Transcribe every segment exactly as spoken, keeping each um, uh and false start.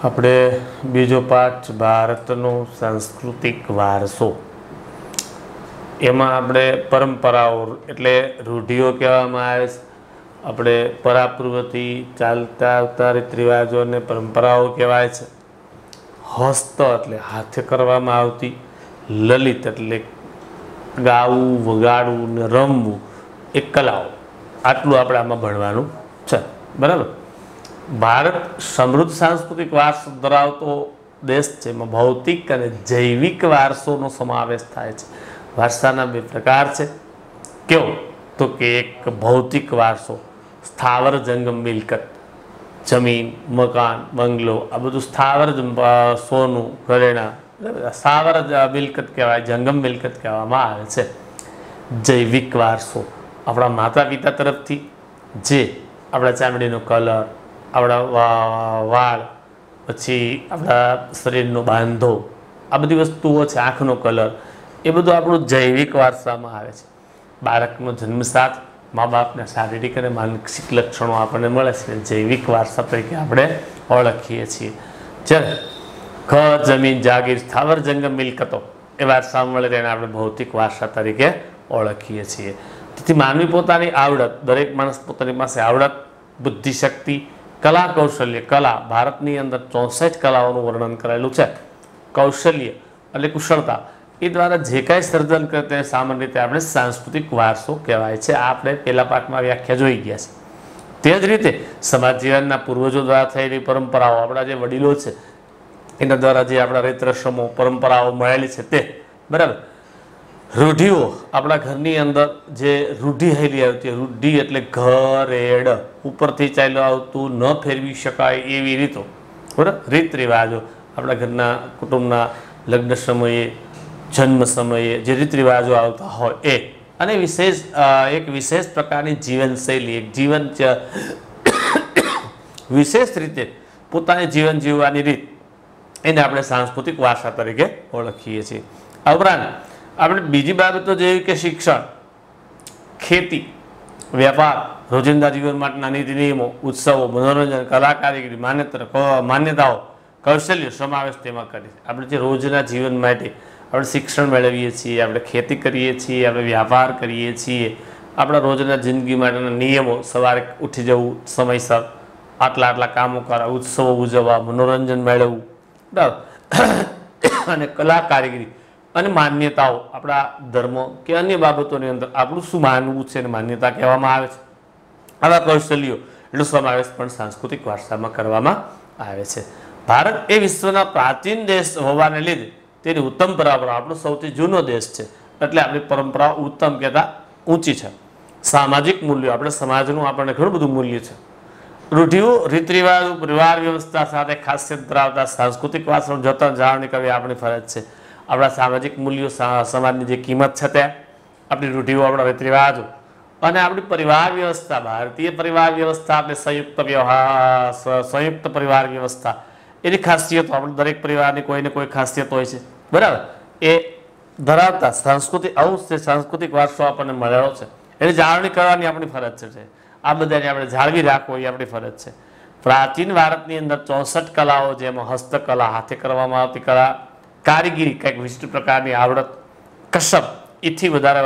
આપણે બીજો પાઠ ભારતનો સાંસ્કૃતિક વારસો, એમાં આપણે પરંપરાઓ એટલે રૂઢિઓ કહેવામાં આવે છે. આપણે પરાપૂર્વથી ચાલતા આવતા રીત રિવાજો અને પરંપરાઓ કહેવાય છે. હસ્ત એટલે હાથે કરવામાં આવતી, લલિત એટલે ગાવું, વગાડવું ને રમવું એ કલાઓ. આટલું આપણે આમાં ભણવાનું છે, બરાબર. ભારત સમૃદ્ધ સાંસ્કૃતિક વારસો ધરાવતો દેશ છે. એમાં ભૌતિક અને જૈવિક વારસોનો સમાવેશ થાય છે. વારસાના બે પ્રકાર છે. કેવો? તો કે એક ભૌતિક વારસો, સ્થાવર જંગમ મિલકત, જમીન, મકાન, બંગલો, આ બધું સ્થાવર, સોનું, ઘરેણા, સ્થાવર મિલકત કહેવાય, જંગમ મિલકત કહેવામાં આવે છે. જૈવિક વારસો આપણા માતા પિતા તરફથી જે આપણા ચામડીનો કલર, આપણા વાળ, પછી આપણા શરીરનો બાંધો, આ બધી વસ્તુઓ છે, આંખનો કલર, એ બધું આપણું જૈવિક વારસામાં આવે છે. બાળકનો જન્મ સાથ મા બાપના શારીરિક અને માનસિક લક્ષણો આપણને મળે છે, જૈવિક વારસા તરીકે આપણે ઓળખીએ છીએ. જ્યારે ઘર, જમીન, જાગીર, સ્થાવર જંગમ મિલકતો એ વારસા મળે તેને આપણે ભૌતિક વારસા તરીકે ઓળખીએ છીએ. તેથી માનવી પોતાની આવડત, દરેક માણસ પોતાની પાસે આવડત, બુદ્ધિશક્તિ, કલા કૌશલ્ય, કલા ભારતની અંદર ચોસઠ કલાઓનું વર્ણન કરેલું છે. કૌશલ્ય એટલે કુશળતા, એ દ્વારા જે કાંઈ સર્જન કરે તેને સામાન્ય રીતે આપણે સાંસ્કૃતિક વારસો કહેવાય છે. આ આપણે પહેલા પાઠમાં વ્યાખ્યા જોઈ ગયા છે. તે જ રીતે સમાજ જીવનના પૂર્વજો દ્વારા થયેલી પરંપરાઓ, આપણા જે વડીલો છે એના દ્વારા જે આપણા રીત રસમો, પરંપરાઓ મળેલી છે તે, બરાબર. રૂઢિઓ આપણા ઘરની અંદર જે રૂઢિ હેલી આવતી, રૂઢિ એટલે ઘરેડ, ઉપરથી ચાલ્યું આવતું, ન ફેરવી શકાય એવી રીતો, બરાબર. રીત રિવાજો આપણા ઘરના કુટુંબના લગ્ન સમયે, જન્મ સમયે જે રીત રિવાજો આવતા હોય એ, અને વિશેષ એક વિશેષ પ્રકારની જીવનશૈલી, એક જીવન વિશેષ રીતે પોતાની જીવન જીવવાની રીત, એને આપણે સાંસ્કૃતિક વારસા તરીકે ઓળખીએ છીએ. આ ઉપરાંત આપણે બીજી બાબતો જેવી કે શિક્ષણ, ખેતી, વેપાર, રોજિંદા જીવન માટેના નીતિ નિયમો, ઉત્સવો, મનોરંજન, કલા કારીગરી, માન્યતા માન્યતાઓ, કૌશલ્ય સમાવેશ તેમાં કરીએ. આપણે જે રોજના જીવન માટે આપણે શિક્ષણ મેળવીએ છીએ, આપણે ખેતી કરીએ છીએ, આપણે વ્યાપાર કરીએ છીએ, આપણા રોજના જિંદગી માટેના નિયમો, સવારે ઉઠી જવું સમયસર, આટલા આટલા કામો કરવા, ઉત્સવો ઉજવવા, મનોરંજન મેળવવું, બરાબર. અને કલા કારીગરી અને માન્યતાઓ, આપણા ધર્મો કે અન્ય બાબતોની અંદર આપણું શું માનવું છે અને માન્યતા કહેવામાં આવે છે. આવા કૌશલ્યો એટલો સમાવેશ પણ સાંસ્કૃતિક વારસામાં કરવામાં આવે છે. ભારત એ વિશ્વના પ્રાચીન દેશ હોવાને લીધે તેની ઉત્તમ પરંપરા, આપણો સૌથી જૂનો દેશ છે એટલે આપણી પરંપરા ઉત્તમ કહેતા ઊંચી છે. સામાજિક મૂલ્યો, આપણે સમાજનું આપણને ઘણું બધું મૂલ્ય છે. રૂઢિઓ, રીત રિવાજો, પરિવાર વ્યવસ્થા સાથે ખાસિયત ધરાવતા સાંસ્કૃતિક વારસાનું જતન જાળવણી કરવી આપણી ફરજ છે. આપણા સામાજિક મૂલ્યો, સમાજની જે કિંમત છે તે, આપણી રૂઢિઓ, આપણા રીત રિવાજો અને આપણી પરિવાર વ્યવસ્થા, ભારતીય પરિવાર વ્યવસ્થા એટલે સંયુક્ત વ્યવહાર, સંયુક્ત પરિવાર વ્યવસ્થા, એની ખાસિયતો, આપણે દરેક પરિવારની કોઈને કોઈ ખાસિયત હોય છે, બરાબર. એ ધરાવતા સાંસ્કૃતિક અંશ છે, સાંસ્કૃતિક વારસો આપણને મળેલો છે, એની જાળવણી કરવાની આપણી ફરજ છે. આ બધાને આપણે જાળવી રાખવો એ આપણી ફરજ છે. પ્રાચીન ભારતની અંદર ચોસઠ કલાઓ, જેમાં હસ્તકલા, હાથે કરવામાં આવતી કલા, કારીગીરી, કંઈક વિશિષ્ટ પ્રકારની આવડત, કસબ, એથી વધારે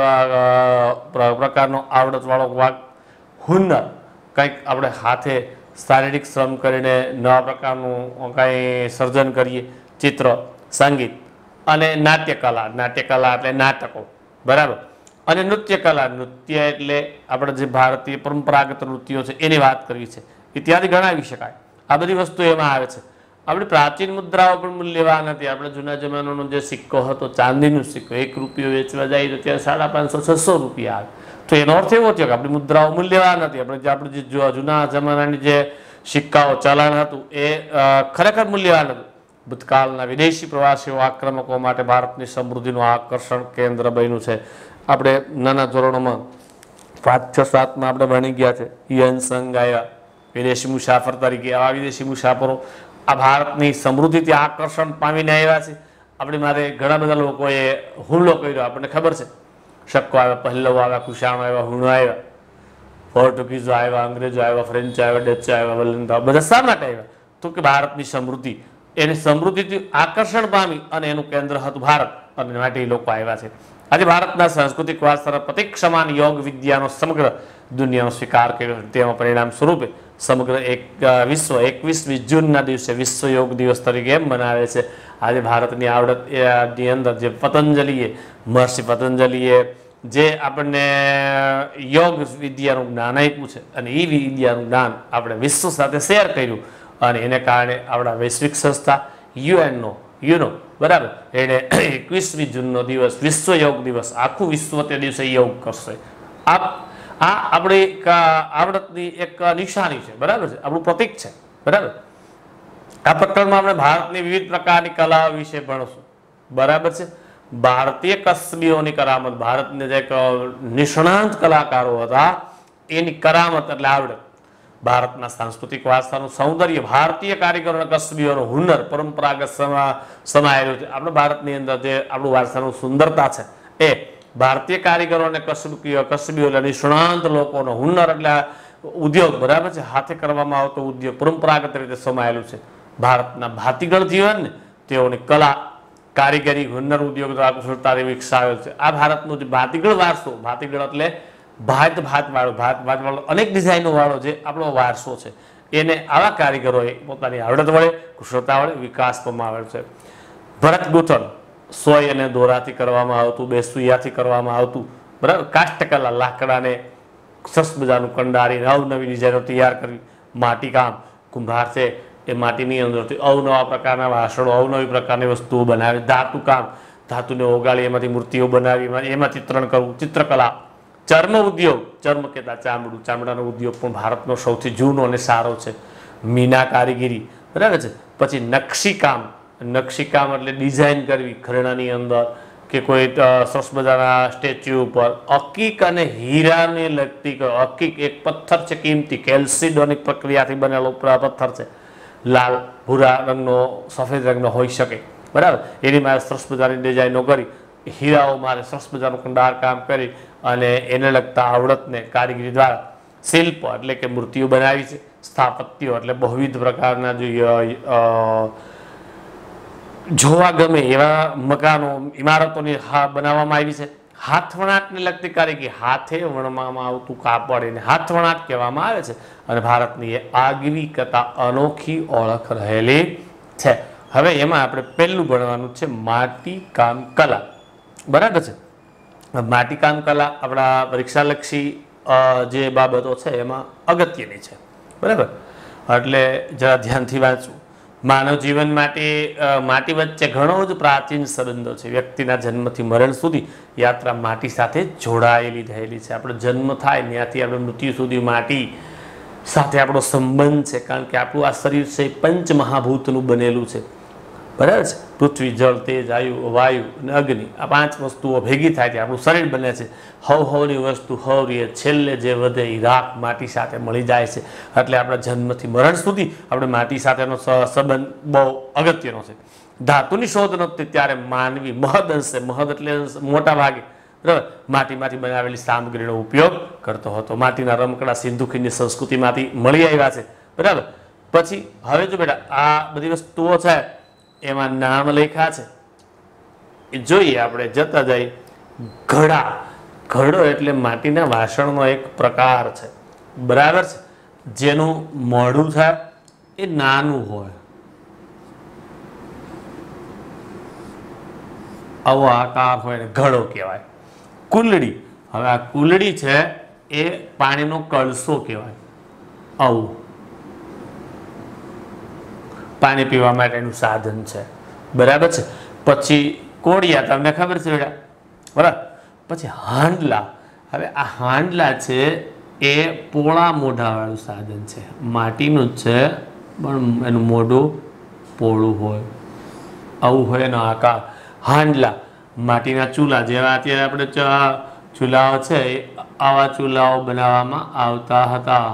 પ્રકારનો આવડતવાળો વાગ, હુનર, કંઈક આપણે હાથે શારીરિક શ્રમ કરીને નવા પ્રકારનું કાંઈ સર્જન કરીએ, ચિત્ર, સંગીત અને નાટ્યકલા, નાટ્યકલા એટલે નાટકો, બરાબર. અને નૃત્યકલા, નૃત્ય એટલે આપણે જે ભારતીય પરંપરાગત નૃત્યો છે એની વાત કરવી છે, ઇત્યાદિ ગણાવી શકાય. આ બધી વસ્તુ એમાં આવે છે. આપણી પ્રાચીન મુદ્રાઓ પણ મૂલ્યવાન હતી. આપણે જૂના જમાનાનો જે સિક્કો હતો, ચાંદીનો સિક્કો, એક રૂપિયો વેચવા જાય તો ત્યાં સાડા પાંચસો છસો રૂપિયા આવે. તો એનો અર્થ એવો થયો કે આપણી મુદ્રાઓ મૂલ્યવાન હતી. આપણે જે આપણે જે જૂના જમાનાની જે સિક્કાઓ, ચલણ હતું એ ખરેખર મૂલ્યવાન હતું. ભૂતકાળના વિદેશી પ્રવાસીઓ, આક્રમકો માટે ભારતની સમૃદ્ધિનું આકર્ષણ કેન્દ્ર બન્યું છે. આપણે નાના ધોરણોમાં પાંચ છ સાતમાં આપણે ભણી ગયા છે. યન સંઘ આવ્યા વિદેશી મુસાફર તરીકે. આવા વિદેશી મુસાફરો આ ભારતની સમૃદ્ધિથી આકર્ષણ પામીને આવ્યા છે. આપણી મારે ઘણા બધા લોકોએ હુમલો કર્યો, આપણને ખબર છે. શક્કો આવ્યા, પલ્લવો આવ્યા, કુશાણો આવ્યા, હુણો આવ્યા, પોર્ટુગીઝો આવ્યા, અંગ્રેજો આવ્યા, ફ્રેન્ચ આવ્યા, ડચ આવ્યા, વલંદા, બધા શા માટે આવ્યા? તો કે ભારતની સમૃદ્ધિ, એની સમૃદ્ધિથી આકર્ષણ પામી અને એનું કેન્દ્ર હતું ભારત અને માટે એ લોકો આવ્યા છે. આજે ભારતના સાંસ્કૃતિક વારસાના પ્રતીક સમાન યોગ વિદ્યાનો સમગ્ર દુનિયાનો સ્વીકાર કર્યો છે. તેમાં પરિણામ સ્વરૂપે સમગ્ર એક વિશ્વ એકવીસમી જૂનના દિવસે વિશ્વ યોગ દિવસ તરીકે એમ મનાવે છે. આજે ભારતની આવડતની અંદર જે પતંજલિએ મહર્ષિ પતંજલિએ જે આપણને યોગ વિદ્યાનું જ્ઞાન આપ્યું છે અને એ વિદ્યાનું જ્ઞાન આપણે વિશ્વ સાથે શેર કર્યું અને એને કારણે આપણા વૈશ્વિક સંસ્થા યુએનનો યુનો બરાબર એને એકવીસમી જૂનનો દિવસ વિશ્વ યોગ દિવસ, આખું વિશ્વ તે દિવસે યોગ કરશે. આ આ આપણી આવડતની એક નિશાની છે, બરાબર છે, આપણું પ્રતીક છે, બરાબર. આ પ્રકરણમાં આપણે ભારતની વિવિધ પ્રકારની કલાઓ વિશે ભણશું, બરાબર છે. ભારતીય કસબીઓની કરામત, ભારતના જે નિષ્ણાંત કલાકારો હતા એની કરામત એટલે આવડત, ભારતના સાંસ્કૃતિક વારસાનું સૌંદર્ય, ભારતીય કારીગરોના કસબીઓનું હુનર પરંપરાગત સમાયેલું છે. આપણે ભારતની અંદર જે આપણું વારસાનું સુંદરતા છે એ ભારતીય કારીગરો અને કસબીઓ કસબીઓ એટલે નિષ્ણાંત લોકોનો હુનર એટલે ઉદ્યોગ, બરાબર છે, હાથે કરવામાં આવતો ઉદ્યોગ પરંપરાગત રીતે સમાયેલું છે. ભારતના ભાતીગળ જીવનને તેઓની કલા કારીગરી હુનર ઉદ્યોગ દ્વારા કુશળતાથી વિકસાવેલ છે. આ ભારતનો જે ભાતીગળ વારસો, ભાતીગળ એટલે ભાત ભાત વાળો ભાત ભાત વાળો અનેક ડિઝાઇનો વાળો જે આપણો વારસો છે એને આવા કારીગરોએ પોતાની આવડત વડે કુશળતા વડે વિકાસ પામેલ છે. ભરત ગૂંથણ સોય અને દોરાથી કરવામાં આવતું, બેસુયાથી કરવામાં આવતું, બરાબર. કાષ્ઠકલા લાકડાને સરસ મજાનું કંડારી અવનવી ડિઝાઇનો તૈયાર કરવી. માટીકામ કુંભાર છે એ માટીની અંદરથી અવનવા પ્રકારના વાસણો અવનવી પ્રકારની વસ્તુઓ બનાવી. ધાતુકામ ધાતુને ઓગાળી એમાંથી મૂર્તિઓ બનાવી એમાં ચિત્રણ કરવું. ચિત્રકલા, ચર્મ ઉદ્યોગ, ચર્મ કહેતા ચામડું, ચામડાનો ઉદ્યોગ પણ ભારતનો સૌથી જૂનો અને સારો છે. મીના કારીગરી, બરાબર છે. પછી નકશીકામ, નકશીકામ એટલે ડિઝાઇન કરવી ઘરેણાની અંદર કે કોઈ સરસ મજાના સ્ટેચ્યુ ઉપર. અકીક અને હીરાને લગતી, અકીક એક પથ્થર છે કિંમતી, કેલ્સિડોનિક પ્રક્રિયાથી બનેલો પથ્થર છે, લાલ ભૂરા રંગનો સફેદ રંગનો હોઈ શકે, બરાબર. એની મારે સરસ મજાની ડિઝાઇનો કરી, હીરાઓ મારે સરસ મજાનું કંડાર કામ કરી અને એને લગતા આવડતને કારીગરી દ્વારા શિલ્પ એટલે કે મૂર્તિઓ બનાવી છે. સ્થાપત્યો એટલે બહુવિધ પ્રકારના જે જોવા ગમે એવા મકાનો ઇમારતોની હા બનાવવામાં આવી છે. હાથવણાટને લગતી કારીગરી, હાથે વણવામાં આવતું કાપડ એને હાથવણાટ કહેવામાં આવે છે અને ભારતની એ આગવી કથા અનોખી ઓળખ રહેલી છે. હવે એમાં આપણે પહેલું ભણવાનું છે માટીકામ કલા, બરાબર છે. માટીકામ કલા આપણા પરીક્ષાલક્ષી જે બાબતો છે એમાં અગત્યની છે, બરાબર. એટલે જરા ધ્યાનથી વાંચવું. માનવ જીવન માટે માટી વચ્ચે ઘણો જ પ્રાચીન સંબંધો છે. વ્યક્તિના જન્મથી મરણ સુધી યાત્રા માટી સાથે જોડાયેલી રહેલી છે. આપણો જન્મ થાય ત્યાંથી આપણે મૃત્યુ સુધી માટી સાથે આપણો સંબંધ છે, કારણ કે આપણું આ શરીર છે પંચ મહાભૂતનું બનેલું છે, બરાબર છે. પૃથ્વી, જળ, તેજ, આયુ, વાયુ અને અગ્નિ, આ પાંચ વસ્તુઓ ભેગી થાય છે આપણું શરીર બને છે. હવ હવની વસ્તુ હવરીએ છેલ્લે જે વધે એ રાખ માટી સાથે મળી જાય છે. એટલે આપણા જન્મથી મરણ સુધી આપણે માટી સાથેનો સંબંધ બહુ અગત્યનો છે. ધાતુની શોધ નહોતી ત્યારે માનવી મહદ અંશે, મહદ એટલે મોટા ભાગે, બરાબર, માટીમાંથી બનાવેલી સામગ્રીનો ઉપયોગ કરતો હતો. માટીના રમકડા સિંધુ ખીણની સંસ્કૃતિમાંથી મળી આવ્યા છે, બરાબર. પછી હવે જો બેટા આ બધી વસ્તુઓ છે એમાં નામ લખ્યા છે એ જોઈએ આપણે જતા જઈએ. ઘડા, ઘડો એટલે માટીના વાસણનો એક પ્રકાર છે, બરાબર છે, જેનું મોઢું છે એ નાનું હોય, આવો આકાર હોય ને ઘડો કહેવાય. કુલડી, હવે આ કુલડી છે એ પાણીનો કળસો કહેવાય, આવું પાણી પીવા માટેનું સાધન છે, બરાબર છે. પછી કોડિયા, તમને ખબર છે બેટા, બરાબર. પછી હાંડલા, હવે આ હાંડલા છે એ પોળા મોઢાવાળું સાધન છે, માટીનું જ છે પણ એનું મોઢું પોળું હોય, આવું હોય એનો આકાર. હાંડલા, માટીના ચૂલા, જેવા અત્યારે આપણે ચૂલાઓ છે આવા ચૂલાઓ બનાવવામાં આવતા હતા.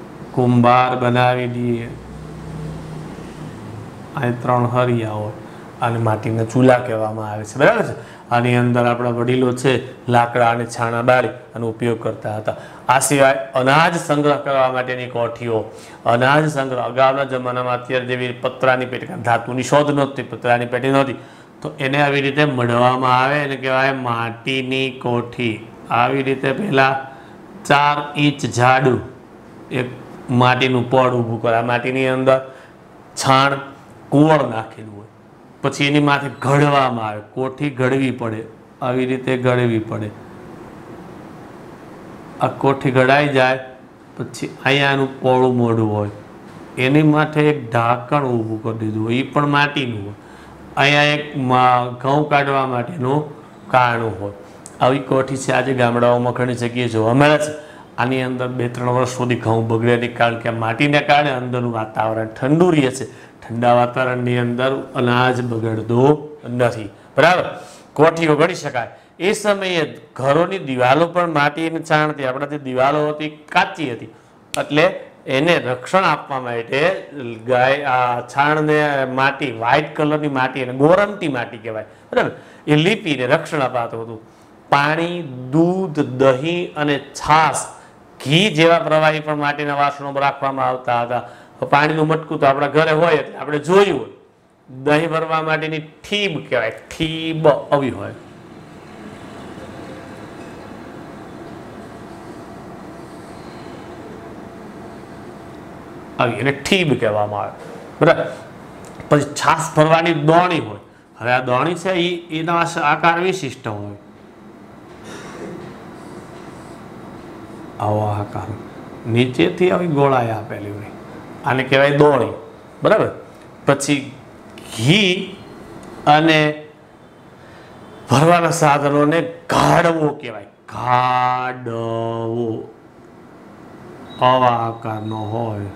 કુંભાર બનાવી દઈએ, અહીં ત્રણ હરિયા હોય. આને માટીના ચૂલા કહેવામાં આવે છે, બરાબર છે। આની અંદર આપણા વડીલો છે લાકડા અને છાણા બાળી આનો ઉપયોગ કરતા હતા। આ સિવાય અનાજ સંગ્રહ કરવા માટેની કોઠીઓ, અનાજ સંગ્રહ અગાઉના જમાનામાં અત્યારે જેવી પતરાની પેટી, ધાતુની શોધ નહોતી, પતરાની પેટી નહોતી, તો એને આવી રીતે મઢવામાં આવે, એને કહેવાય માટીની કોઠી। આવી રીતે પહેલાં ચાર ઇંચ જાડું એક માટીનું પડ ઊભું કરે, માટીની અંદર છાણ કુવળ નાખેલું હોય, પછી એની માથે ઘડવામાં આવે, કોઠી ઘડવી પડે, આવી રીતે ઘડવી પડે। આ કોઠી ઘડાઈ જાય પછી અહીંયા એનું પોળું મોઢું હોય, એની માથે એક ઢાંકણ ઊભું કરી દીધું હોય, એ પણ માટીનું હોય, અહીંયા એક ઘઉં કાઢવા માટેનું કાણું હોય। આવી કોઠી છે આજે ગામડાઓમાં ઘણી જગ્યાએ જોવા મળે છે। આની અંદર બે ત્રણ વર્ષ સુધી ઘઉં બગડે નહીં, કારણ કે માટીને કારણે અંદરનું વાતાવરણ ઠંડુ રહે છે, ઠંડા વાતાવરણની અંદર અનાજ બગડતું નથી, બરાબર। કોઠીઓ ગણી શકાય। એ સમયે ઘરોની દિવાલો પણ માટીની છાણથી, આપણાથી દિવાલો હતી કાચી હતી, એટલે એને રક્ષણ આપવા માટે ગાય આ છાણને માટી, વ્હાઇટ કલરની માટી, અને ગોરમટી માટી કહેવાય, બરાબર, એ લીપીને રક્ષણ અપાતું હતું। પાણી, દૂધ, દહીં અને છાશ, ઘી જેવા પ્રવાહી પણ માટીના વાસણોમાં રાખવામાં આવતા હતા। પાણીનું મટકું તો આપણા ઘરે હોય એટલે આપણે જોયું હોય, દહીં ભરવા માટેની ઠીબ કહેવાય, ઠીબ આવી હોય, આવી એને ઠીબ કહેવામાં આવે, બરાબર। પછી છાશ ભરવાની દોણી હોય, હવે આ દોણી છે એ એના આકાર વિશિષ્ટ હોય, આવો આકાર, નીચેથી આવી ગોળાઈ આપેલી હોય, આને કહેવાય દોણી, બરાબર। પછી ઘી અને ભરવાના સાધનોને ગાડવો કહેવાય, ગાડવો, આવા આકારનો હોય।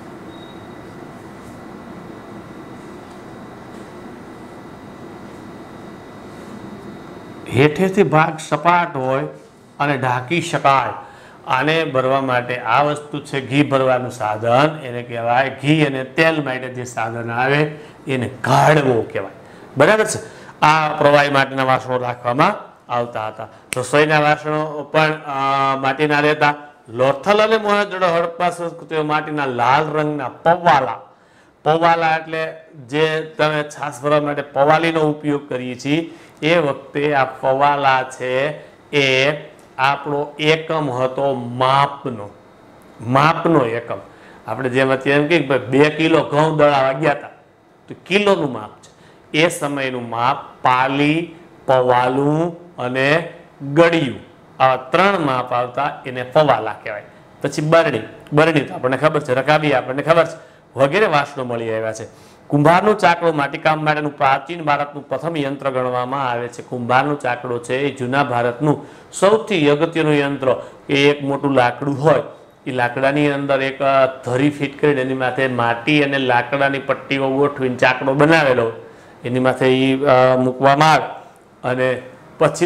હેઠેથી ભાગ સપાટ હોય અને ઢાંકી શકાય। આને ભરવા માટે આ વસ્તુ છે ઘી ભરવાનું સાધન, એને કહેવાય ઘી અને તેલ માટે જે સાધન આવે એને ગાળવો કહેવાય, બરાબર છે। આ પ્રવાહી માટીના વાસણો રાખવામાં આવતા હતા। રસોઈના વાસણો પણ માટીના રહેતા। લોથલ અને મોહેંજો-દડો હડપ્પા સંસ્કૃતિઓ માટીના લાલ રંગના પવાલા, પવાલા એટલે જે તમે છાશ ભરવા માટે પવાલીનો ઉપયોગ કરીએ છીએ, એ વખતે આ પવાલા છે એ આપણો એકમ હતો માપનો, માપનો એકમ। આપણે જેમ અત્યારે એમ કે બે કિલો ઘઉં દળાવા ગયા હતા તો કિલોનું માપ છે, એ સમયનું માપ પાલી, પવાલું અને ગળિયું, આ ત્રણ માપ આવતા, એને પવાલા કહેવાય। પછી બરણી, બરણી તો આપણને ખબર છે, રકાબી આપણને ખબર છે, વગેરે વાસણો મળી આવ્યા છે। કુંભારનું ચાકડું માટીકામ માટેનું પ્રાચીન ભારતનું પ્રથમ યંત્ર ગણવામાં આવે છે। કુંભારનું ચાકડું છે એ જૂના ભારતનું સૌથી અગત્યનું યંત્ર, કે એક મોટું લાકડું હોય, એ લાકડાની અંદર એક ધરી ફિટ કરીને એની માથે માટી અને લાકડાની પટ્ટીઓ ગોઠવીને ચાકડો બનાવેલો, એની માથે એ મૂકવામાં આવે, અને પછી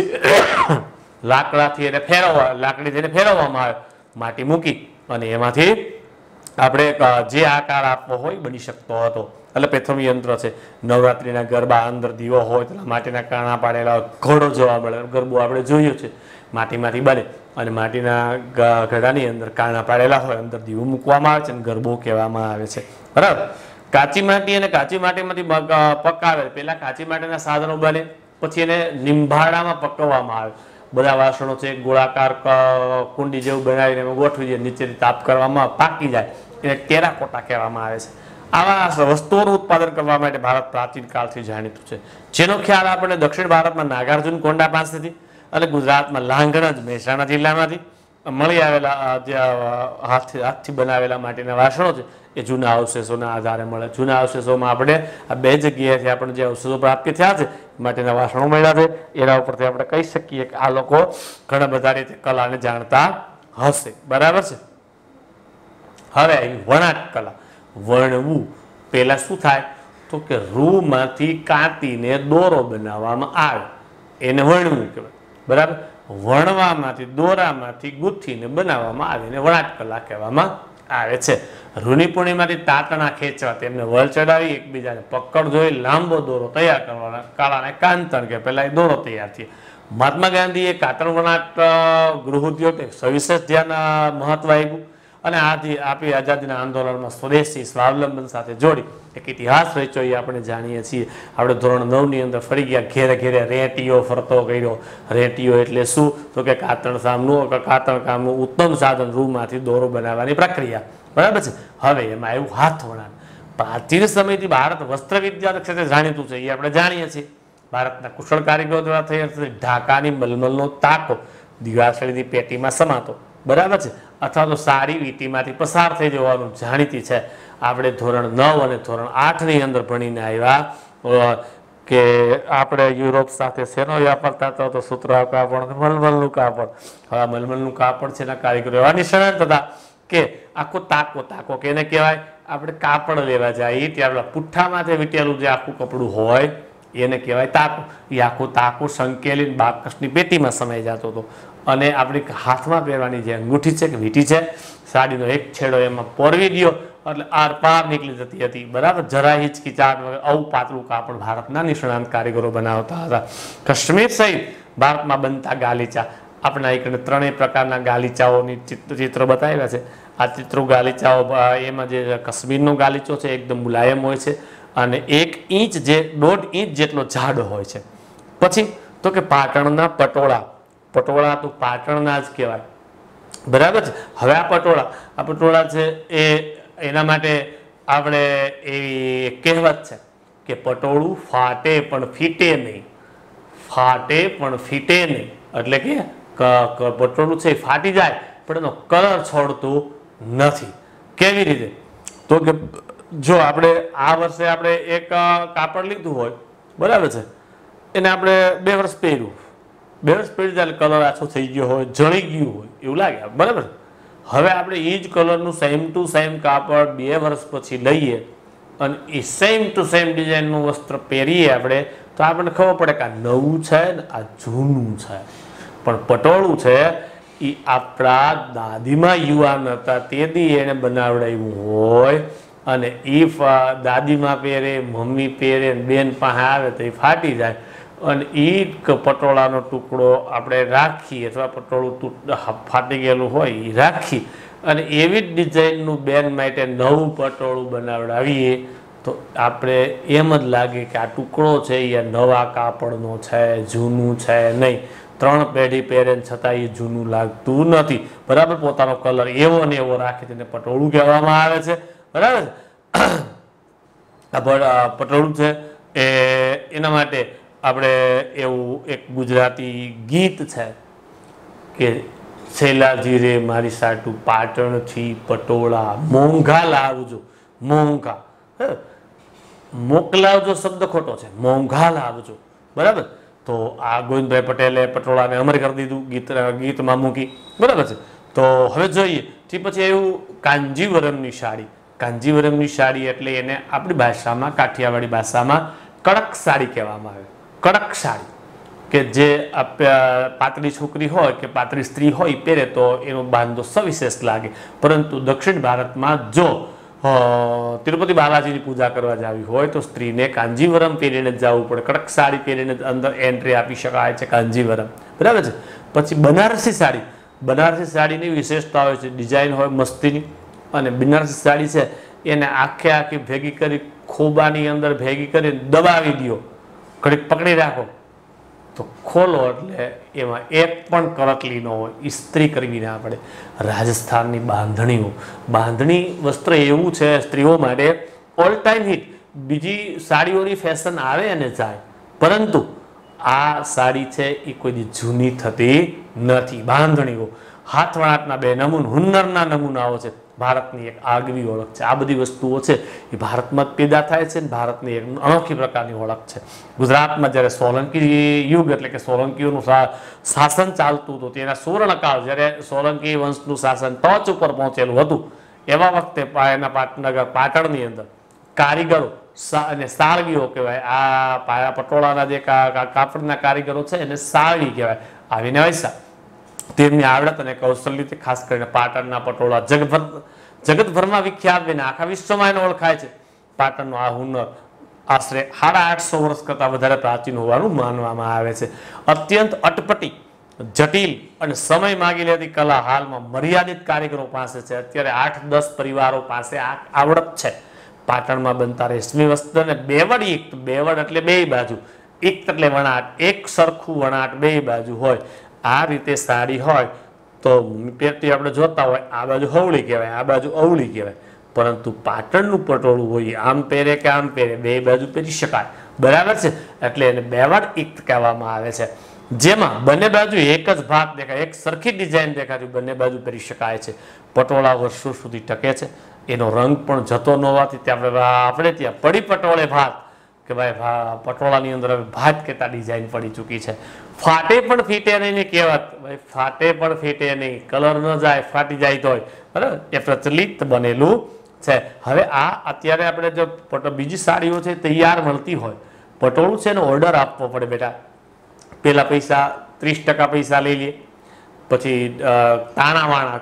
લાકડાથી એને ફેરવવા, લાકડીથી એને ફેરવવામાં આવે, માટી મૂકી અને એમાંથી આપણે જે આકાર આપવો હોય બની શકતો હતો। એટલે પ્રથમ યંત્ર છે। નવરાત્રિના ગરબા, અંદર દીવો હોય, તેના માટીના કાણા પાડેલા ઘોડો જોવા મળે, ગરબો આપણે જોયું છે, માટીમાંથી બને, અને માટીના ઘડાની અંદર કાણા પાડેલા હોય, અંદર દીવો મૂકવામાં આવે છે અને ગરબો કહેવામાં આવે છે, બરાબર। કાચી માટી અને કાચી માટીમાંથી પકાવે, પહેલા કાચી માટીના સાધનો બને, પછી એને નિંભાળામાં પકવવામાં આવે। બધા વાસણો છે ગોળાકાર કુંડી જેવું બનાવીને એમાં ગોઠવી દે, નીચેથી તાપ કરવામાં પાકી જાય, એને ટેરાકોટા કહેવામાં આવે છે। આવા વસ્તુઓનું ઉત્પાદન કરવા માટે ભારત પ્રાચીન કાળથી જાણીતું છે, જેનો ખ્યાલ આપણે દક્ષિણ ભારતમાં નાગાર્જુન કોંડા પાસેથી અને ગુજરાતમાં લાંગણજ મહેસાણા જિલ્લામાંથી મળી આવેલા જે હાથથી હાથથી બનાવેલા માટીના વાસણો છે એ જૂના અવશેષોના આધારે મળે। જૂના અવશેષોમાં આપણે આ બે જગ્યાએથી આપણે જે અવશેષો પ્રાપ્ત થયા છે, માટીના વાસણો મળ્યા છે, એના ઉપરથી આપણે કહી શકીએ કે આ લોકો ઘણા બધા રીતે કલાને જાણતા હશે, બરાબર છે। હવે વણાટ કલા, વણવું, પહેલા શું થાય તો કે રૂમાંથી કાંતીને દોરો બનાવવામાં આવે, એને વણવું કહેવાય, બરાબર। વણવામાંથી, દોરામાંથી ગુથીને બનાવવામાં આવે, એને વણાટ કલા કહેવામાં આવે છે. રૂની પૂર્ણિમાથી તાતણા ખેંચવા, તેમને વળ ચડાવી એકબીજાને પકડ જોઈ લાંબો દોરો તૈયાર કરવાના કાળાને કાંતણ કે પહેલા એ દોરો તૈયાર થયો. મહાત્મા ગાંધીએ કાતણ વણાટ ગૃહ ઉદ્યોગ સવિશેષ ધ્યાન મહત્વ આપ્યું અને આથી આપી આઝાદીના આંદોલનમાં સ્વદેશી સ્વાવલંબન સાથે જોડી એક ઇતિહાસ રચ્યો એ આપણે જાણીએ છીએ. આપણે ધોરણ નવ ની અંદર ફરી ગયા, ઘેરે ઘેરે રેટીઓ ફરતો કર્યો. રેટીઓ એટલે શું? તો કે કાતણ કામનું કાતણ કામનું ઉત્તમ સાધન રૂમાંથી દોરો બનાવવાની પ્રક્રિયા. બરાબર છે. હવે એમાં આવ્યું હાથ વણાટ. પ્રાચીન સમયથી ભારત વસ્ત્ર વિદ્યા ક્ષેત્રે જાણીતું છે, એ આપણે જાણીએ છીએ. ભારતના કુશળ કારીગરો દ્વારા થયેલ ઢાકાની મલમલનો તાકો દિવાસળીની પેટીમાં સમાતો. બરાબર છે. અથવા તો સારી વીંટીમાંથી પસાર થઈ જવાનું જાણીતી છે. આપણે ધોરણ નવ અને ધોરણ આઠ ની અંદર ભણીને આવ્યા કે આપણે યુરોપ સાથે શેનો વ્યાપાર થતો હતો? સુતરાઉ કાપડ, મલમલનું કાપડ. હવે મલમલનું કાપડ છે એના કારીગરો એવા નિષ્ણાત હતા કે આખો તાકો તાકો કે એને કહેવાય, આપણે કાપડ લેવા જાય ત્યારે પુઠ્ઠામાંથી વીંટેલું જે આખું કપડું હોય એને કહેવાય તાકો. એ આખું તાકો સંકેલી બાકસની પેટીમાં સમાઈ જતો હતો અને આપણી હાથમાં પહેરવાની જે અંગૂઠી છે કે વીંટી છે, સાડીનો એક છેડો એમાં પોરવી દો એટલે આર પાર નીકળી જતી હતી. બરાબર. જરા હિચકિચાટ વગર આવું પાતળું કાપડ ભારતના નિષ્ણાંત કારીગરો બનાવતા હતા. કાશ્મીર સહિત ભારતમાં બનતા ગાલીચા, આપણા એક ત્રણેય પ્રકારના ગાલીચાઓની ચિત્ર બતાવ્યા છે. આ ચિત્રો ગાલીચાઓ એમાં જે કાશ્મીરનો ગાલીચો છે એકદમ મુલાયમ હોય છે અને એક ઇંચ જે દોઢ ઇંચ જેટલો જાડો હોય છે. પછી તો કે પાટણના પટોળા, પટોળા તો પાટણના જ કહેવાય. બરાબર છે. હવે આ પટોળા આ પટોળા છે એ એના માટે આપણે એવી કહેવત છે કે પટોળું ફાટે પણ ફીટે નહીં, ફાટે પણ ફીટે નહીં. એટલે કે પટોળું છે એ ફાટી જાય પણ એનો કલર છોડતું નથી. કેવી રીતે? તો કે જો આપણે આ વર્ષે આપણે એક કાપડ લીધું હોય, બરાબર છે, એને આપણે બે વર્ષ પહેર્યું, બે વર્ષ પહેરી જાય કલર આછો થઈ ગયો હોય, જળી ગયું હોય એવું લાગે. બરાબર. હવે આપણે એ જ કલરનું સેમ ટુ સેમ કાપડ બે વર્ષ પછી લઈએ અને એ સેમ ટુ સેમ ડિઝાઇનનું વસ્ત્ર પહેરીએ આપણે તો આપણને ખબર પડે કે આ નવું છે ને આ જૂનું છે. પણ પટોળું છે એ આપણા દાદીમાં યુવાન હતા તેથી એને બનાવડાવ્યું હોય અને એ દાદીમાં પહેરે, મમ્મી પહેરે, બેન પાસે આવે તો એ ફાટી જાય અને એ પટોળાનો ટુકડો આપણે રાખીએ અથવા પટોળું ફાટી ગયેલું હોય એ રાખી અને એવી જ ડિઝાઇનનું બેન માટે નવું પટોળું બનાવડાવીએ તો આપણે એમ જ લાગે કે આ ટુકડો છે એ નવા કાપડનો છે, જૂનું છે નહીં. ત્રણ પેઢી પહેરે છતાં એ જૂનું લાગતું નથી. બરાબર. પોતાનો કલર એવો ને એવો રાખે તેને પટોળું કહેવામાં આવે છે. બરાબર. પટોળું છે એ એના માટે આપણે એવું એક ગુજરાતી ગીત છે કે છેલ્લાજી રે મારી સાટું પાટણથી પટોળા મોંઘા લાવજો, મોંઘા મોકલાવજો શબ્દ ખોટો છે, મોંઘા લાવજો. બરાબર. તો આ ગોવિંદભાઈ પટેલે પટોળાને અમર કરી દીધું, ગીત ગીતમાં મૂકી. બરાબર છે. તો હવે જોઈએ તે પછી એવું કાંજીવરમની સાડી. કાંજીવરમની સાડી એટલે એને આપણી ભાષામાં, કાઠિયાવાડી ભાષામાં કડક સાડી કહેવામાં આવે. કડક સાડી કે જે પાતળી છોકરી હોય કે પાતળી સ્ત્રી હોય પહેરે તો એનો બાંધો સવિશેષ લાગે. પરંતુ દક્ષિણ ભારતમાં જો તિરુપતિ બાલાજીની પૂજા કરવા જાવી હોય તો સ્ત્રીને કાંજીવરમ પહેરીને જ જવું પડે. કડક સાડી પહેરીને અંદર એન્ટ્રી આપી શકાય છે કાંજીવરમ. બરાબર છે. પછી બનારસી સાડી. બનારસી સાડીની વિશેષતા હોય છે, ડિઝાઇન હોય મસ્તીની અને બનારસી સાડી છે એને આખે આખી ભેગી કરી ખોબાની અંદર ભેગી કરી દબાવી દો, ઘડીક પકડી રાખો તો ખોલો એટલે એમાં એક પણ કરટલી ન હોય, ઇસ્ત્રી કરવી ના પડે. રાજસ્થાનની બાંધણીઓ, બાંધણી વસ્ત્ર એવું છે સ્ત્રીઓ માટે ઓલ ટાઈમ હિટ. બીજી સાડીઓની ફેશન આવે અને જાય પરંતુ આ સાડી છે એ કોઈ જૂની થતી નથી. બાંધણીઓ હાથવણાટના બે નમૂન હુન્નરના નમૂનાઓ છે. ભારતની એક આગવી ઓળખ છે. આ બધી વસ્તુઓ છે એ ભારતમાં જ પેદા થાય છે. ભારતની એક અનોખી પ્રકારની ઓળખ છે. ગુજરાતમાં જ્યારે સોલંકી યુગ એટલે કે સોલંકીઓનું શાસન ચાલતું હતું તેના સુવર્ણકાળ, જ્યારે સોલંકી વંશનું શાસન ટોચ ઉપર પહોંચેલું હતું એવા વખતે એના પાટનગર પાટણની અંદર કારીગરો અને સાળવીઓ કહેવાય. આ પાયા પટોળાના જે કાપડના કારીગરો છે એને સાળવી કહેવાય. આવીને વૈસા તેમની આવડત અને કૌશલ્યથી ખાસ કરીને પાટણના પટોળા જગભર જગતભરમાં વિખ્યાત બને, આખા વિશ્વમાં એને ઓળખાય છે. પાટણનું આ હુનર આશરે સાડા આઠસો વર્ષ કરતાં વધારે પ્રાચીન હોવાનું માનવામાં આવે છે. અત્યંત અટપટી, જટિલ અને સમય માગી લેતી કલા હાલમાં મર્યાદિત કારીગરો પાસે છે. અત્યારે આઠ દસ પરિવારો પાસે આ આવડત છે. પાટણમાં બનતા રેશમી વસ્ત્ર અને બેવડ એક, બેવડ એટલે બે બાજુ, એક એટલે વણાટ, એક સરખું વણાટ બે બાજુ હોય, આ રીતે સાડી હોય તો પેટી આપણે જોતા હોય આ બાજુ હવળી કહેવાય, આ બાજુ અવળી કહેવાય. પરંતુ પાટણનું પટોળું હોય આમ પહેરે કે આમ પહેરે બે બાજુ પહેરી શકાય, બરાબર છે. એટલે એને બેવડ એક કહેવામાં આવે છે. જેમાં બંને બાજુ એક જ ભાગ દેખાય, એક સરખી ડિઝાઇન દેખાતી, બંને બાજુ પહેરી શકાય છે. પટોળા વર્ષો સુધી ટકે છે. એનો રંગ પણ જતો ન હોવાથી ત્યાં આપણે ત્યાં પડી પટોળે ભાત કે ભાઈ પટોળાની અંદર હવે ભાત કેતા ડિઝાઇન પડી ચૂકી છે. ફાટે પણ ફીટે નહીં ની કહેવત, ભાઈ ફાટે પણ ફીટે નહીં, કલર ન જાય ફાટી જાય તોય, બરાબર, એ પ્રચલિત બનેલું છે. હવે આ અત્યારે આપણે જો બીજી સાડીઓ છે તૈયાર મળતી હોય, પટોળું છે એનો ઓર્ડર આપવો પડે. બેટા પેલા પૈસા ત્રીસ ટકા પૈસા લઈ લે, પછી તાણાવાણા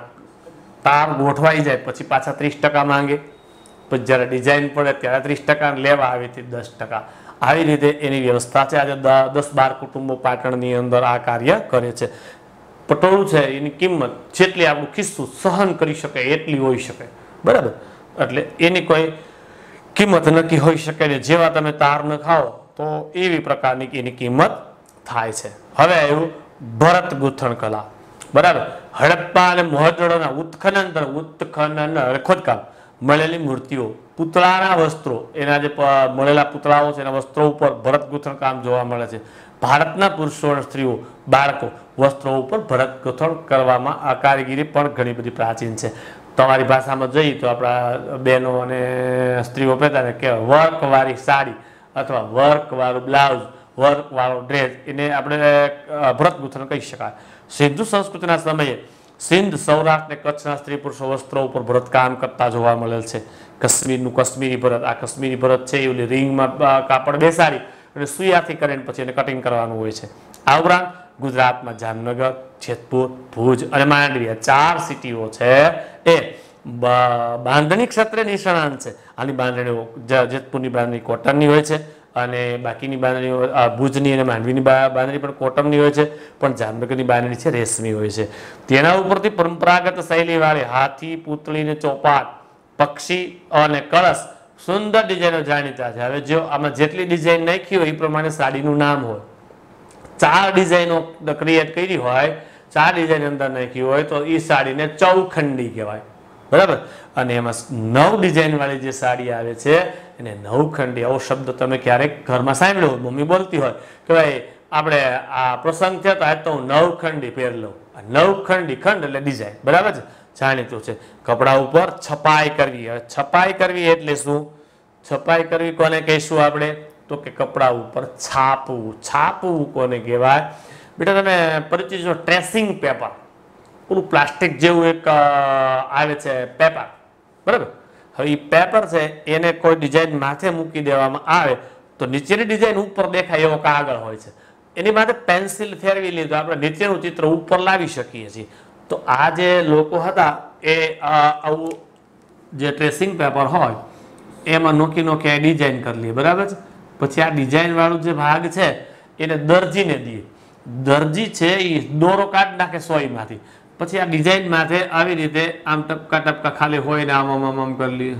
તાર ગોઠવાઈ જાય પછી પાછા ત્રીસ ટકા માંગે, પછી જ્યારે ડિઝાઇન પડે ત્યારે ત્રીસ ટકા લેવા આવે તે દસ ટકા, આવી રીતે એની વ્યવસ્થા છે. આજે દસ બાર કુટુંબો પાટણની અંદર આ કાર્ય કરે છે. પટોળું છે એની કિંમત જેટલી આપણું ખિસ્સું સહન કરી શકે એટલી હોઈ શકે, બરાબર. એટલે એની કોઈ કિંમત નક્કી હોઈ શકે નહીં. જેવા તમે તાર ન ખાઓ તો એવી પ્રકારની એની કિંમત થાય છે. હવે આવ્યું ભરત ગૂંથણ કલા, બરાબર. હડપ્પા અને મોહેંજો-દડોના ઉત્ખનન ઉત્ખનન ખોદકામ મળેલી મૂર્તિઓ, પૂતળાના વસ્ત્રો, એના જે મળેલા પૂતળાઓ છે એના વસ્ત્રો ઉપર ભરત ગૂંથણ કામ જોવા મળે છે. ભારતના પુરુષો અને સ્ત્રીઓ, બાળકો વસ્ત્રો ઉપર ભરત ગૂંથણ કરવામાં આ કારીગીરી પણ ઘણી બધી પ્રાચીન છે. તમારી ભાષામાં જઈએ તો આપણા બહેનો અને સ્ત્રીઓ પહેરતા ને કે વર્કવાળી સાડી અથવા વર્કવાળું બ્લાઉઝ, વર્કવાળો ડ્રેસ, એને આપણે ભરત ગૂંથણ કહી શકાય. સિંધુ સંસ્કૃતિના સમયે સિંધ, સૌરાષ્ટ્ર અને કચ્છના સ્ત્રી પુરુષો વસ્ત્રો ઉપર ભરત કામ કરતા જોવા મળેલ છે. કાશ્મીરનું કાશ્મીરી ભરત, આ કાશ્મીરી ભરત છે એ રિંગમાં કાપડ બેસાડી અને સુયાથી કરીને પછી એને કટિંગ કરવાનું હોય છે. આ ઉપરાંત ગુજરાતમાં જામનગર, જેતપુર, ભુજ અને માંડવી આ ચાર સિટીઓ છે એ બાંધણી ક્ષેત્રે નિષ્ણાંત છે. આની બાંધણીઓ જેતપુરની બાંધણી કોટનની હોય છે અને બાકીની બાંધણીઓ ભુજની અને માંડવીની બાંધણી પણ કોટનની હોય છે, પણ જામનગરની બાંધણી છે રેશમી હોય છે. તેના ઉપરથી પરંપરાગત શૈલીવાળી હાથી, પૂતળી ને ચોપાટ, પક્ષી અને કળશ સુંદર ડિઝાઇનો જાણીતા છે. હવે જો આમાં જેટલી ડિઝાઇન નાખી હોય એ પ્રમાણે સાડીનું નામ હોય. ચાર ડિઝાઇનો ક્રિએટ કરી હોય, ચાર ડિઝાઇન અંદર નાખી હોય તો એ સાડીને ચૌખંડી કહેવાય, બરાબર. અને એમાં નવ ડિઝાઇન વાળી જે સાડી આવે છે એને નવખંડી. આવો શબ્દ તમે ક્યારેક ઘરમાં સાંભળ્યો હોય, મમ્મી બોલતી હોય કે ભાઈ આપણે આ પ્રસંગ થયો તો આજ તો હું નવખંડી પહેર લઉં. નવખંડી, ખંડ એટલે ડિઝાઇન, બરાબર છે, જાણીતું છે. કપડા ઉપર છપાઈ કરવી. હવે છપાઈ કરવી એટલે શું? છપાઈ કરવી કોને કહીશું આપણે? તો કે કપડા ઉપર છાપવું. છાપવું કોને કહેવાય? બેટા તમે પરિચિત છો ટ્રેસિંગ પેપર, ઓલું પ્લાસ્ટિક જેવું એક આવે છે પેપર, બરાબર. હવે એ પેપર છે એને કોઈ ડિઝાઇન માથે મૂકી દેવામાં આવે તો નીચેની ડિઝાઇન ઉપર દેખાય એવો કાગળ હોય છે. એની માથે પેન્સિલ ફેરવી લીધું આપણે નીચેનું ચિત્ર ઉપર લાવી શકીએ છીએ. તો આ જે લોકો હતા એ આવું જે ટ્રેસિંગ પેપર હોય એમાં નોકી નોકી આ ડિઝાઇન કરી લઈએ, બરાબર છે. પછી આ ડિઝાઇન વાળું જે ભાગ છે એને દરજીને દઈએ. દરજી છે એ દોરો કાઢી નાખે સોયમાંથી. પછી આ ડિઝાઇન માથે આવી રીતે આમ ટપકા ટપકા ખાલી હોય ને આમ આમ આમ કરી લઈએ.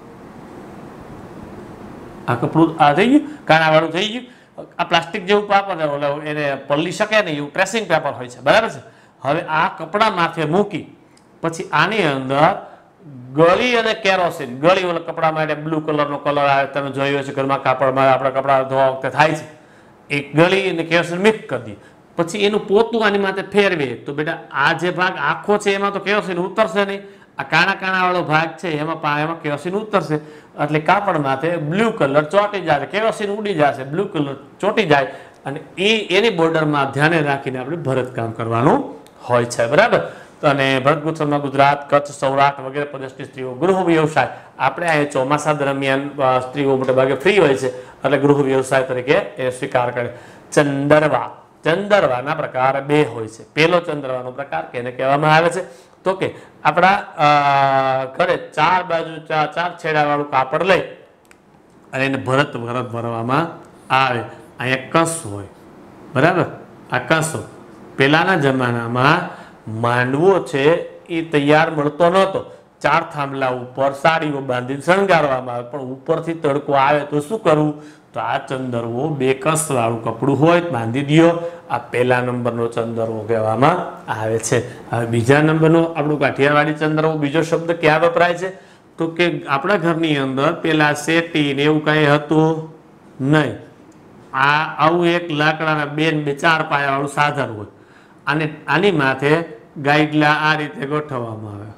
આ કપડું આ થઈ ગયું, કાણા વાળું થઈ ગયું. આ પ્લાસ્ટિક જેવું પેપર એને પલળી શકે ને એવું ટ્રેસિંગ પેપર હોય છે, બરાબર છે. હવે આ કપડા માથે મૂકી પછી આની અંદર ગળી અને કેરોસીન, ગળી ઓલા કપડા માટે બ્લુ કલરનો કલર આવે, તમે જોયો છે ઘરમાં કાપડમાં આપણે કપડા ધોવા વખતે થાય છે, એ ગળી અને કેરોસીન મિક્સ કરી દઈએ. પછી એનું પોતું આની માથે ફેરવે તો બેટા આ જે ભાગ આખો છે એમાં તો કેરોસીન ઉતરશે નહીં. આ કાણા કાણા વાળો ભાગ છે એમાં એમાં કેરોસીન ઉતરશે એટલે કાપડ માથે બ્લુ કલર ચોંટી જશે, કેરોસીન ઉડી જશે, બ્લુ કલર ચોંટી જાય અને એ એની બોર્ડરમાં ધ્યાને રાખીને આપણે ભરતકામ કરવાનું હોય છે, બરાબર. અને ભરત ગૂંથણમાં ગુજરાત, કચ્છ, સૌરાષ્ટ્ર વગેરે પ્રદેશની સ્ત્રીઓ ગૃહ વ્યવસાય, આપણે અહીંયા ચોમાસા દરમિયાન સ્ત્રીઓ મોટે ભાગે ફ્રી હોય છે એટલે ગૃહ વ્યવસાય તરીકે એ સ્વીકાર કરે. ચંદરવા, ચંદરવાના પ્રકાર બે હોય છે. પહેલો ચંદરવાનો પ્રકાર કેને કહેવામાં આવે છે તો કે આપણા ઘરે ચાર બાજુ ચાર છેડા વાળું કાપડ લઈ અને એને ભરત ભરત ભરવામાં આવે. અહીંયા કસ હોય, બરાબર. આ કસો પહેલાના જમાનામાં માંડવો છે એ તૈયાર મળતો નહોતો. ચાર થાંભલા ઉપર સાડીઓ બાંધીને શણગારવામાં આવે, પણ ઉપરથી તડકો આવે તો શું કરવું? તો આ ચંદરવો બે કસ વાળું કપડું હોય બાંધી દો. આ પહેલા નંબરનો ચંદરવો કહેવામાં આવે છે. હવે બીજા નંબરનો આપણું કાઠિયાવાડી ચંદરવો બીજો શબ્દ ક્યાં વપરાય છે તો કે આપણા ઘરની અંદર પેલા શેટી ને એવું કઈ હતું નહીં. આ આવું એક લાકડાના બે બે ચાર પાયા વાળું સાધન હોય અને આની માથે ગાઈડલા આ રીતે ગોઠવવામાં આવે,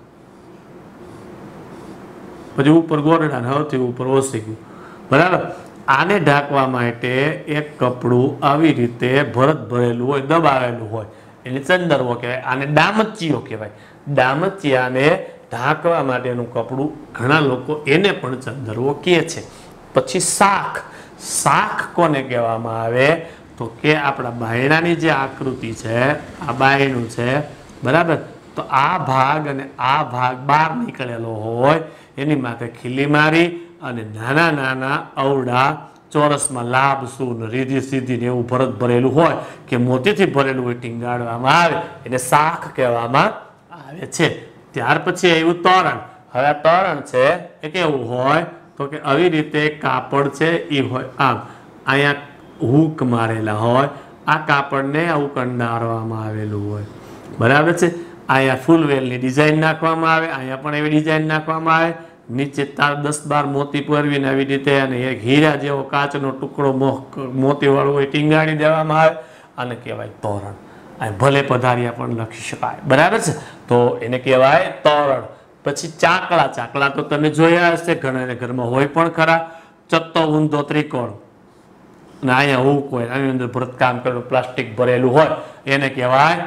પછી ઉપર ગોરડા સૌથી ઉપર ઓસી ગયું, બરાબર. આને ઢાંકવા માટે એક કપડું આવી રીતે ભરત ભરેલું હોય, દબાવેલું હોય, એને ચંદરવો કહેવાય. આને ડામચીઓ કહેવાય. ડામચિયાને ઢાંકવા માટેનું કપડું ઘણા લોકો એને પણ ચંદરવો કહે છે. પછી શાખ. શાખ કોને કહેવામાં આવે તો કે આપણા બાયણાની જે આકૃતિ છે, આ બાયણું છે, બરાબર. તો આ ભાગ અને આ ભાગ બહાર નીકળેલો હોય એની માથે ખીલી મારી અને નાના નાના અવડા ચોરસમાં લાભ સૂન રીધી સીધી ને એવું ભરત ભરેલું હોય કે મોતીથી ભરેલું હોય ટીંગાડવામાં આવે એને શાખ કહેવામાં આવે છે. ત્યાર પછી આવ્યું તોરણ. હવે આ તોરણ છે એ કેવું હોય તો કે આવી રીતે કાપડ છે એ હોય આમ, અહીંયા હૂક મારેલા હોય, આ કાપડને આવું કંડારવામાં આવેલું હોય, બરાબર છે. અહીંયા ફૂલવેલની ડિઝાઇન નાખવામાં આવે, અહીંયા પણ એવી ડિઝાઇન નાખવામાં આવે, નીચે તાર દસ બાર મોતી પરવીને આવી રીતે અને એક હીરા જેવો કાચનો ટુકડો મોતી વાળો હોય ટીંગાડી દેવામાં આવે અને કહેવાય તોરણ. આ ભલે પધારિયા પણ લખી શકાય, બરાબર છે. તો એને કહેવાય તોરણ. પછી ચાકલા. ચાકલા તો તમે જોયા હશે, ઘણા ઘરમાં હોય પણ ખરા. ચત્તો ઊંધો ત્રિકોણ અને અહીંયા હૂક હોય, આની અંદર ભરતકામ કરેલું પ્લાસ્ટિક ભરેલું હોય એને કહેવાય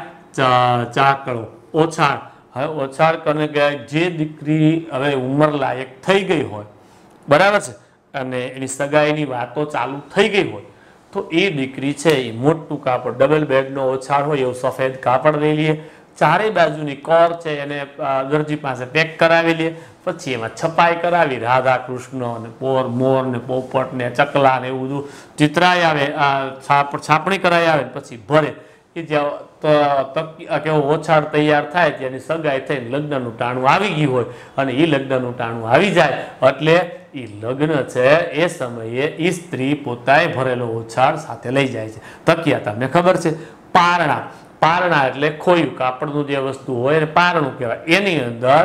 ચાકડો. ઓછાળ. હવે ઓછાળ કોને કહેવાય? જે દીકરી હવે ઉંમર લાયક થઈ ગઈ હોય, બરાબર છે, અને એની સગાઈની વાતો ચાલુ થઈ ગઈ હોય તો એ દીકરી છે એ મોટું કાપડ ડબલ બેડનો ઓછાળ હોય એવું સફેદ કાપડ લઈ લઈએ, ચારે બાજુની કોર છે એને દરજી પાસે પેક કરાવી લે, પછી એમાં છપાઈ કરાવી રાધા કૃષ્ણ ને પોર મોર ને પોપટ ને ચકલા ને એવું બધું ચિત્રાઈ આવે, છાપણી કરાવી આવે, પછી ભરે. એ જ્યાં કેવો ઓછાળ તૈયાર થાય ત્યાંની સગાઈ થઈને લગ્નનું ટાણું આવી ગયું હોય અને એ લગ્નનું ટાણું આવી જાય એટલે એ લગ્ન છે એ સમયે એ સ્ત્રી પોતાએ ભરેલો ઓછાળ સાથે લઈ જાય છે. તકિયા તમને ખબર છે. પારણા. પારણા એટલે ખોયું કાપડનું જે વસ્તુ હોય એને પારણું કહેવાય. એની અંદર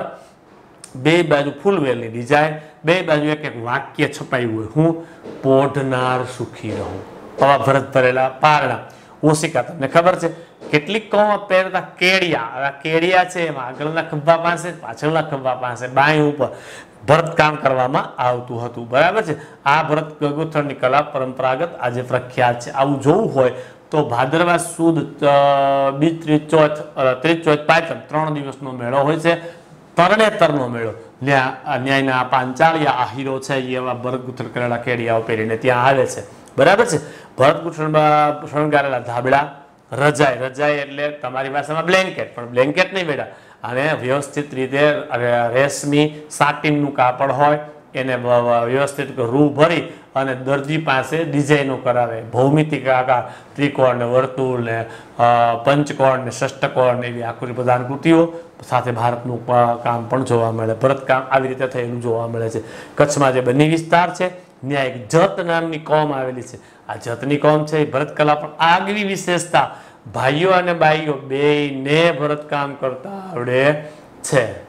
બે બાજુ ફૂલવેલની ડિઝાઇન, બે બાજુ એક એક વાક્ય છપાયું હોય, હું પોઢનાર સુખી રહું. આવા ભરત ભરેલા પારણા. ઓશિકા તમને ખબર છે. કેટલીક કહો પહેરતા કેડિયા. હવે કેડિયા છે એમાં આગળના ખંભા પાસે પાછળના ખંભા પાસે બાય ઉપર ભરતકામ કરવામાં આવતું હતું, બરાબર છે. આ ભરત ગૂંથણની કલા પરંપરાગત આજે પ્રખ્યાત છે. આવું જોવું હોય તો ભાદરવા સુદ બીજ ત્રીજ ચોથ ત્રીજ ચોથ પાંચમ ત્રણ દિવસનો મેળો હોય છે. તરણેતરનો મેળો. ન્યાયના પાંચાળિયા આ હીરો છે એ એવા ભરત ગૂંથણ કરેલા કેડિયાઓ પહેરીને ત્યાં આવે છે, બરાબર છે. ભરત ગૂંથણમાં શણગારેલા ધાબળા. રજાઈ. રજાઈ એટલે તમારી ભાષામાં બ્લેન્કેટ, પણ બ્લેન્કેટ નહીં બેટા, અને વ્યવસ્થિત રીતે રેશમી સાટીનનું કાપડ હોય એને વ્યવસ્થિત રૂ ભરી અને દરજી પાસે ડિઝાઇનો કરાવે, ભૌમિતિક આકાર, ત્રિકોણ ને વર્તુળ ને પંચકોણ ને ષષ્ટકોણ એવી આકૃતિ પ્રધાન કૃતિઓ સાથે ભારતનું કામ પણ જોવા મળે. ભરતકામ આવી રીતે થયેલું જોવા મળે છે. કચ્છમાં જે બન્ની વિસ્તાર છે ત્યાં એક જત નામની કોમ આવેલી છે. આ જતની કોમ છે એ ભરતકલા પણ આગવી વિશેષતા ભાઈઓ અને બાઈઓ બેયને ભરતકામ કરતા આવડે છે.